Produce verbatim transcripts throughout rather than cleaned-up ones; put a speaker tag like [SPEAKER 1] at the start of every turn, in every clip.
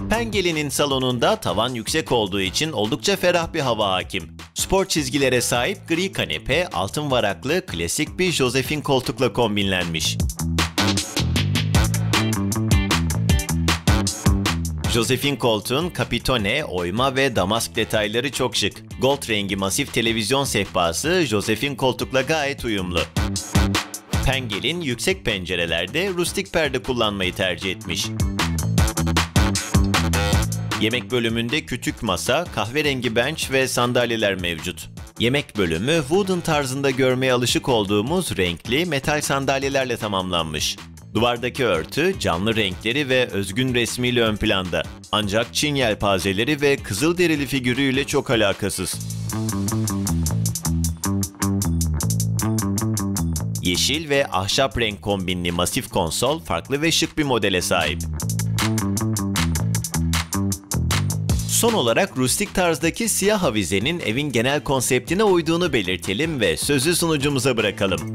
[SPEAKER 1] Pengel'in salonunda tavan yüksek olduğu için oldukça ferah bir hava hakim. Spor çizgilere sahip gri kanepe, altın varaklı klasik bir Josephine koltukla kombinlenmiş. Josephine koltuğun kapitone, oyma ve damask detayları çok şık. Gold rengi masif televizyon sehpası Josephine koltukla gayet uyumlu. Pengel'in yüksek pencerelerde rustik perde kullanmayı tercih etmiş. Yemek bölümünde küçük masa, kahverengi bench ve sandalyeler mevcut. Yemek bölümü wooden tarzında görmeye alışık olduğumuz renkli metal sandalyelerle tamamlanmış. Duvardaki örtü canlı renkleri ve özgün resmiyle ön planda. Ancak Çin yelpazeleri ve kızılderili figürüyle çok alakasız. Yeşil ve ahşap renk kombinli masif konsol farklı ve şık bir modele sahip. Son olarak rustik tarzdaki siyah avizenin evin genel konseptine uyduğunu belirtelim ve sözü sunucumuza bırakalım.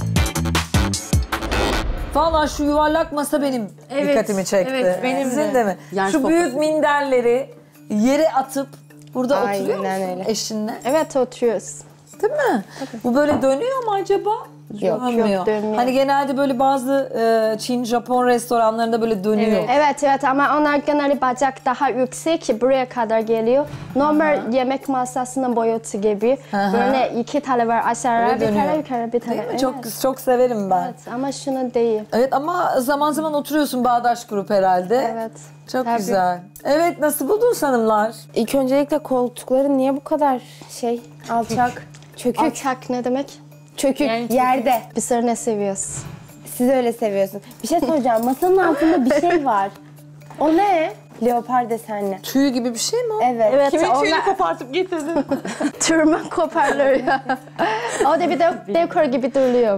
[SPEAKER 2] Valla şu yuvarlak masa benim
[SPEAKER 3] Evet,
[SPEAKER 2] dikkatimi çekti.
[SPEAKER 3] evet, benim
[SPEAKER 2] Sizin
[SPEAKER 3] de.
[SPEAKER 2] de mi?
[SPEAKER 3] Yani
[SPEAKER 2] şu
[SPEAKER 3] çok
[SPEAKER 2] büyük
[SPEAKER 3] hafif.
[SPEAKER 2] minderleri yere atıp burada
[SPEAKER 4] Aynen
[SPEAKER 2] oturuyor musun
[SPEAKER 4] öyle.
[SPEAKER 2] eşinle?
[SPEAKER 4] Evet oturuyoruz.
[SPEAKER 2] Değil mi? Bu böyle dönüyor mu acaba?
[SPEAKER 4] Yok,
[SPEAKER 2] Dönmüyor.
[SPEAKER 4] yok, dönmüyor.
[SPEAKER 2] Hani genelde böyle bazı e, Çin, Japon restoranlarında böyle dönüyor.
[SPEAKER 4] Evet evet ama onlar genelde bacak daha yüksek buraya kadar geliyor. Normal yemek masasının boyutu gibi.
[SPEAKER 2] Aha.
[SPEAKER 4] Böyle iki tane var aşağıya
[SPEAKER 2] Böyle
[SPEAKER 4] bir
[SPEAKER 2] dönüyor.
[SPEAKER 4] tane yukarı bir tane.
[SPEAKER 2] Değil mi?
[SPEAKER 4] Evet.
[SPEAKER 2] Çok çok severim ben. Evet.
[SPEAKER 4] Evet, ama şunu değil.
[SPEAKER 2] ama zaman zaman oturuyorsun Bağdaş Grup herhalde.
[SPEAKER 4] Evet.
[SPEAKER 2] Çok
[SPEAKER 4] Tabii.
[SPEAKER 2] güzel. Evet, nasıl buldunuz hanımlar?
[SPEAKER 5] İlk öncelikle koltukları niye bu kadar şey alçak, çökük,
[SPEAKER 4] Alçak ne demek?
[SPEAKER 5] çökük,
[SPEAKER 3] Yani çökük.
[SPEAKER 5] yerde.
[SPEAKER 4] Biz öyle seviyoruz.
[SPEAKER 5] Siz öyle seviyorsun. Bir şey soracağım. Masanın altında bir şey var. O ne? Leopar desenli.
[SPEAKER 2] Tüy gibi bir şey mi o?
[SPEAKER 5] Evet.
[SPEAKER 4] Evet,
[SPEAKER 3] Kimin
[SPEAKER 4] onlar-
[SPEAKER 3] tüyünü kopartıp getirdin?
[SPEAKER 4] Tırman koparlıyor ya. O da bir de dekor gibi duruyor.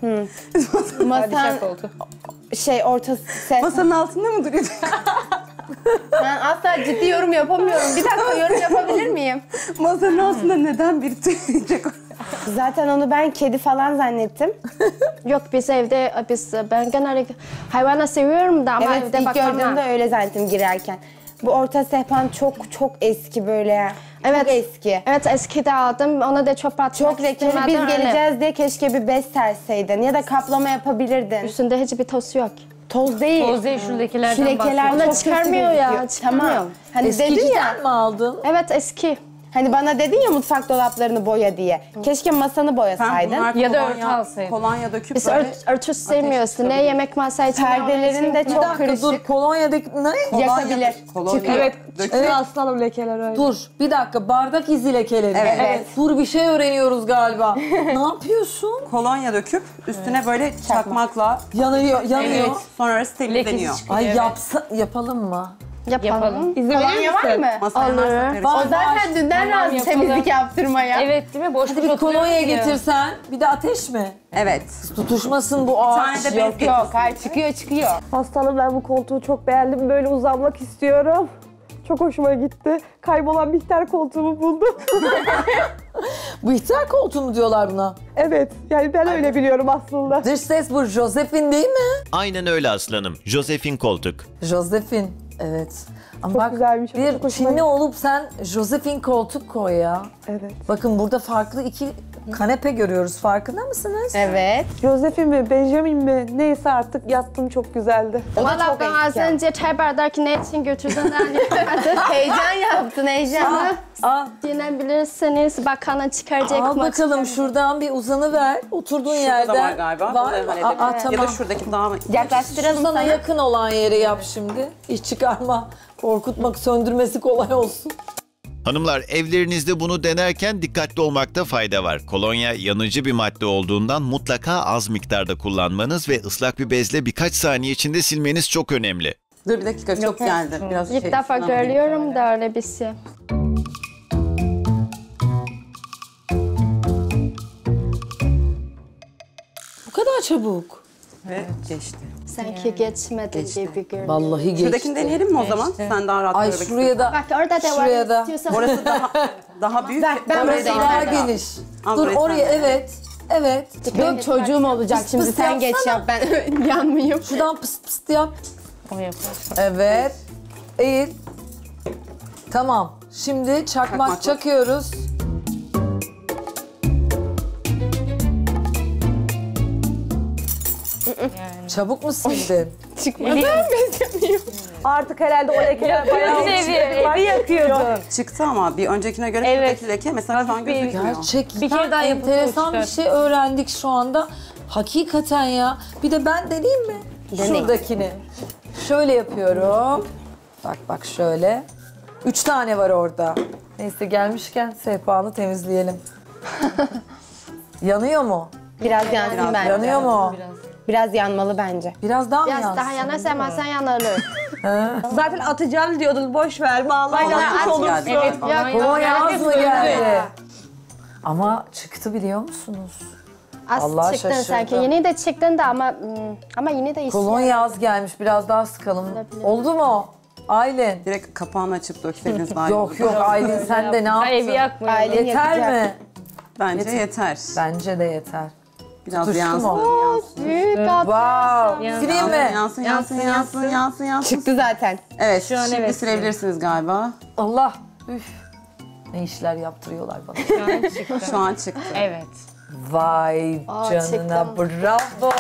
[SPEAKER 5] Masanın şey ortası ses.
[SPEAKER 3] Masanın altında mı duruyor?
[SPEAKER 5] Ben asla ciddi yorum yapamıyorum. Bir dakika yorum yapabilir miyim?
[SPEAKER 3] Masanın altında neden bir tüy yiyecek?
[SPEAKER 5] Zaten onu ben kedi falan zannettim.
[SPEAKER 4] Yok biz evde biz ben genelde hayvanı seviyorum da ama
[SPEAKER 5] Evet,
[SPEAKER 4] evde
[SPEAKER 5] ilk
[SPEAKER 4] bakamam.
[SPEAKER 5] gördüğümde öyle zannettim girerken. Bu orta sehpan çok çok eski böyle.
[SPEAKER 4] Evet.
[SPEAKER 5] Çok eski.
[SPEAKER 4] Evet eskide aldım. Ona da çöp atmak
[SPEAKER 5] Çok lekeli.
[SPEAKER 4] istemedim,
[SPEAKER 5] Biz
[SPEAKER 4] öyle.
[SPEAKER 5] geleceğiz diye keşke bir bez serseydin ya da kaplama yapabilirdin.
[SPEAKER 4] Üstünde hiçbir toz yok.
[SPEAKER 5] Toz değil.
[SPEAKER 3] Toz değil, şu lekelerden
[SPEAKER 5] Şu lekeler
[SPEAKER 4] Ona
[SPEAKER 5] çok kötü
[SPEAKER 4] çıkarmıyor ya,
[SPEAKER 5] gözüküyor.
[SPEAKER 4] çıkarmıyor.
[SPEAKER 5] Tamam. Hani dedin ya.
[SPEAKER 2] Eskiciden mi aldın?
[SPEAKER 4] Evet eski.
[SPEAKER 5] Hani bana dedin ya mutfak dolaplarını boya diye. Keşke masanı boyasaydın.
[SPEAKER 3] Ya da örtü alsaydın.
[SPEAKER 6] Kolonya döküp
[SPEAKER 4] Biz
[SPEAKER 6] böyle
[SPEAKER 4] ört, örtü sevmiyoruz. Ne yemek masası için.
[SPEAKER 5] Perdelerin de
[SPEAKER 2] Bir
[SPEAKER 5] çok
[SPEAKER 2] dakika dur,
[SPEAKER 5] kırışık.
[SPEAKER 2] kolonyadaki ne?
[SPEAKER 5] Yakabilir.
[SPEAKER 6] kolonya
[SPEAKER 5] Çıkıyor.
[SPEAKER 6] evet.
[SPEAKER 2] Evet.
[SPEAKER 3] Aslanım lekeler öyle.
[SPEAKER 2] Dur, bir dakika, bardak izi lekeleri.
[SPEAKER 6] Evet. Evet.
[SPEAKER 2] Dur, bir şey öğreniyoruz galiba. Ne yapıyorsun?
[SPEAKER 6] Kolonya döküp üstüne böyle çakmakla
[SPEAKER 2] Yanıyor, yanıyor.
[SPEAKER 6] evet, sonrası temizleniyor.
[SPEAKER 2] Ay yapsa, yapalım mı?
[SPEAKER 4] Yapalım.
[SPEAKER 3] Yapalım.
[SPEAKER 4] İzin
[SPEAKER 5] Kolonya var mı?
[SPEAKER 6] Masaya
[SPEAKER 4] Olur.
[SPEAKER 6] varsa karışık.
[SPEAKER 5] O zaten dünden
[SPEAKER 3] Tamam,
[SPEAKER 5] razı
[SPEAKER 3] yapalım.
[SPEAKER 5] temizlik yaptırmaya.
[SPEAKER 3] Evet değil mi? Boş
[SPEAKER 2] Hadi
[SPEAKER 3] boş
[SPEAKER 2] bir
[SPEAKER 3] oturuyoruz
[SPEAKER 2] kolonya
[SPEAKER 3] ya.
[SPEAKER 2] getirsen, bir de ateş mi?
[SPEAKER 6] Evet.
[SPEAKER 2] Tutuşmasın bu
[SPEAKER 6] Bir
[SPEAKER 2] ağaç.
[SPEAKER 6] tane de bez
[SPEAKER 2] Yok,
[SPEAKER 6] getir.
[SPEAKER 5] Yok, hayır çıkıyor çıkıyor.
[SPEAKER 7] Aslanım ben bu koltuğu çok beğendim. Böyle uzanmak istiyorum. Çok hoşuma gitti. Kaybolan Bihter koltuğumu buldum.
[SPEAKER 2] Bihter koltuğu mu diyorlar buna?
[SPEAKER 7] Evet, yani ben öyle biliyorum aslında.
[SPEAKER 2] Dış ses bu Josephine değil mi?
[SPEAKER 1] Aynen öyle aslanım. Josephine koltuk.
[SPEAKER 2] Josephine, evet. Ama
[SPEAKER 7] Çok
[SPEAKER 2] bak,
[SPEAKER 7] güzelmiş, çok
[SPEAKER 2] bir
[SPEAKER 7] hoşuma
[SPEAKER 2] Çinli
[SPEAKER 7] gitti.
[SPEAKER 2] olup sen Josephine koltuk koy ya.
[SPEAKER 7] Evet.
[SPEAKER 2] Bakın burada farklı iki kanepe görüyoruz. Farkında mısınız?
[SPEAKER 5] Evet.
[SPEAKER 7] Josephine mi, Benjamin mi? Neyse artık yattım, çok güzeldi.
[SPEAKER 5] O da
[SPEAKER 4] Valla
[SPEAKER 5] çok
[SPEAKER 4] ben az
[SPEAKER 5] eski.
[SPEAKER 4] önce çay bardak ne için götürdün anlayamadım.
[SPEAKER 5] Heyecan yaptın, heyecanlı.
[SPEAKER 2] Al,
[SPEAKER 4] Dinebilirsiniz bakanı çıkaracak
[SPEAKER 2] al
[SPEAKER 4] mı?
[SPEAKER 2] bakalım şuradan bir uzanıver. Oturduğun
[SPEAKER 6] Şurada
[SPEAKER 2] yerden.
[SPEAKER 6] da var galiba.
[SPEAKER 2] Var
[SPEAKER 6] Onu
[SPEAKER 2] mı?
[SPEAKER 6] halledelim.
[SPEAKER 2] Aa, tamam.
[SPEAKER 6] Ya da şuradaki daha mı?
[SPEAKER 5] Yaklaştıralım
[SPEAKER 2] Sana
[SPEAKER 5] sana.
[SPEAKER 2] yakın olan yere yap şimdi. Hiç çıkarma, korkutmak, söndürmesi kolay olsun.
[SPEAKER 1] Hanımlar, evlerinizde bunu denerken dikkatli olmakta fayda var. Kolonya yanıcı bir madde olduğundan mutlaka az miktarda kullanmanız ve ıslak bir bezle birkaç saniye içinde silmeniz çok önemli.
[SPEAKER 6] Dur bir dakika çok geldi. Biraz
[SPEAKER 4] İlk
[SPEAKER 6] şey,
[SPEAKER 4] defa
[SPEAKER 6] şundan
[SPEAKER 4] görüyorum da öyle bir şey.
[SPEAKER 2] Bu kadar çabuk.
[SPEAKER 6] Ve geçti.
[SPEAKER 4] Sanki geçmedi gibi görünüyor.
[SPEAKER 2] Vallahi geçti.
[SPEAKER 6] Şuradakini deneyelim mi o zaman? Sen daha rahat
[SPEAKER 2] Ay
[SPEAKER 6] görmek
[SPEAKER 2] şuraya da,
[SPEAKER 4] Bak orada da
[SPEAKER 2] şuraya da.
[SPEAKER 4] var istiyorsan.
[SPEAKER 6] Orası daha daha büyük.
[SPEAKER 5] Ben- ben
[SPEAKER 2] Orası
[SPEAKER 5] buraya
[SPEAKER 2] daha
[SPEAKER 5] değilim.
[SPEAKER 2] geniş.
[SPEAKER 6] Al
[SPEAKER 2] Dur
[SPEAKER 6] burayı
[SPEAKER 2] oraya,
[SPEAKER 6] sen de.
[SPEAKER 2] evet. Evet.
[SPEAKER 5] Benim çocuğum olacak
[SPEAKER 2] Pıs
[SPEAKER 5] şimdi
[SPEAKER 2] pıs
[SPEAKER 5] sen geç
[SPEAKER 2] yapsana.
[SPEAKER 5] yap ben yanmayayım.
[SPEAKER 2] Şuradan pıst pıst yap.
[SPEAKER 3] O yapar.
[SPEAKER 2] Evet. Eğil. Tamam. Şimdi çakmak,
[SPEAKER 6] Çakmak.
[SPEAKER 2] çakıyoruz. Çabuk mu sildin?
[SPEAKER 7] Artık herhalde o lekeler bayağı
[SPEAKER 3] Evi,
[SPEAKER 7] evi yakıyordu.
[SPEAKER 6] Çıktı ama bir öncekine göre
[SPEAKER 3] Evet.
[SPEAKER 6] buradaki leke mesela şu an gözükmüyor.
[SPEAKER 2] Gerçekten
[SPEAKER 3] Bir kere daha yapıp
[SPEAKER 2] enteresan bir
[SPEAKER 3] çıkar.
[SPEAKER 2] şey öğrendik şu anda. Hakikaten ya. Bir de ben deneyeyim mi? Şuradakini. Şöyle yapıyorum. Bak bak şöyle. Üç tane var orada. Neyse gelmişken sehpanı temizleyelim. Yanıyor mu?
[SPEAKER 5] Biraz yansın
[SPEAKER 6] Biraz
[SPEAKER 5] bence.
[SPEAKER 2] Yanıyor mu?
[SPEAKER 5] Biraz yanmalı bence.
[SPEAKER 2] Biraz daha mı
[SPEAKER 4] Biraz
[SPEAKER 2] yansın?
[SPEAKER 4] daha yanarsa masan yanılır.
[SPEAKER 7] Zaten atacağım diyordun boş ver bağlayla
[SPEAKER 6] Vallahi
[SPEAKER 7] atmış
[SPEAKER 6] at
[SPEAKER 7] olursun.
[SPEAKER 6] geldi
[SPEAKER 3] Evet,
[SPEAKER 6] galiba.
[SPEAKER 3] ya,
[SPEAKER 2] Kolonya
[SPEAKER 3] ya,
[SPEAKER 2] az mı geldi? Ama çıktı biliyor musunuz?
[SPEAKER 4] Az
[SPEAKER 2] Allah
[SPEAKER 4] çıktın
[SPEAKER 2] şaşırdım.
[SPEAKER 4] sanki. Yine de çıktın da ama hmm, ama yine de
[SPEAKER 2] Kolonya az gelmiş. Biraz daha sıkalım. Oldu mu? Aylin.
[SPEAKER 6] Direkt kapağını açıp dökseydiniz daha iyi
[SPEAKER 2] Yok
[SPEAKER 6] olurdu.
[SPEAKER 2] yok Aylin sen de ne
[SPEAKER 3] Evi
[SPEAKER 2] yaptın?
[SPEAKER 3] yakmıyor.
[SPEAKER 5] Aile-
[SPEAKER 2] Yeter
[SPEAKER 5] yakacak.
[SPEAKER 2] mi?
[SPEAKER 6] Bence yeter.
[SPEAKER 2] Bence de yeter.
[SPEAKER 6] Biraz
[SPEAKER 2] Tutuştu
[SPEAKER 6] yansın.
[SPEAKER 2] mu?
[SPEAKER 6] Yansın.
[SPEAKER 4] büyük
[SPEAKER 2] Wow.
[SPEAKER 3] Yansın.
[SPEAKER 2] Sileyim mi?
[SPEAKER 6] Yansın, yansın, yansın, yansın, yansın.
[SPEAKER 5] Çıktı zaten.
[SPEAKER 6] Evet,
[SPEAKER 3] Şu an
[SPEAKER 6] şimdi
[SPEAKER 3] evet.
[SPEAKER 6] silebilirsiniz galiba.
[SPEAKER 2] Allah. Üf. Ne işler yaptırıyorlar bana.
[SPEAKER 3] Şu an çıktı.
[SPEAKER 6] Şu an çıktı.
[SPEAKER 3] Evet.
[SPEAKER 2] Vay
[SPEAKER 4] Aa,
[SPEAKER 2] canına
[SPEAKER 4] çıktım.
[SPEAKER 2] bravo.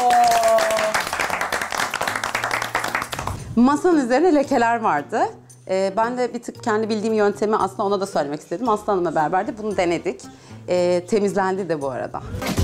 [SPEAKER 6] Masanın üzerine lekeler vardı. Ee, ben de bir tık kendi bildiğim yöntemi aslında ona da söylemek istedim. Aslı Hanım'la beraber de bunu denedik. Ee, temizlendi de bu arada.